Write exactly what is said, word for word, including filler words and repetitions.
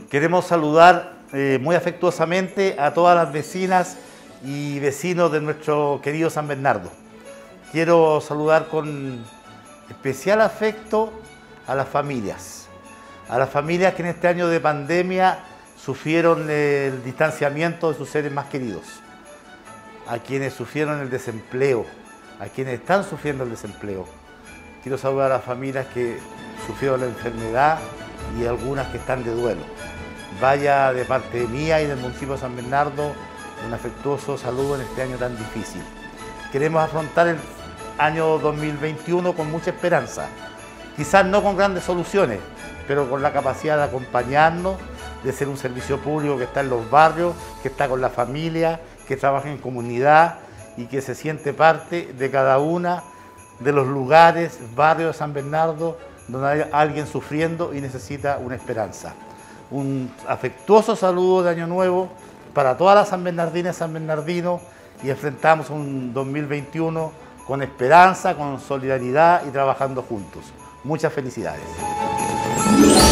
Queremos saludar eh, muy afectuosamente a todas las vecinas y vecinos de nuestro querido San Bernardo. Quiero saludar con especial afecto a las familias, a las familias que en este año de pandemia sufrieron el distanciamiento de sus seres más queridos, a quienes sufrieron el desempleo, a quienes están sufriendo el desempleo. Quiero saludar a las familias que sufrieron la enfermedad y algunas que están de duelo. Vaya de parte mía y del municipio de San Bernardo un afectuoso saludo en este año tan difícil. Queremos afrontar el año dos mil veintiuno con mucha esperanza, quizás no con grandes soluciones, pero con la capacidad de acompañarnos, de ser un servicio público que está en los barrios, que está con la familia, que trabaja en comunidad y que se siente parte de cada una de los lugares, barrios de San Bernardo, donde hay alguien sufriendo y necesita una esperanza. Un afectuoso saludo de Año Nuevo para todas las sanbernardinas y sanbernardinos y enfrentamos un dos mil veintiuno con esperanza, con solidaridad y trabajando juntos. Muchas felicidades.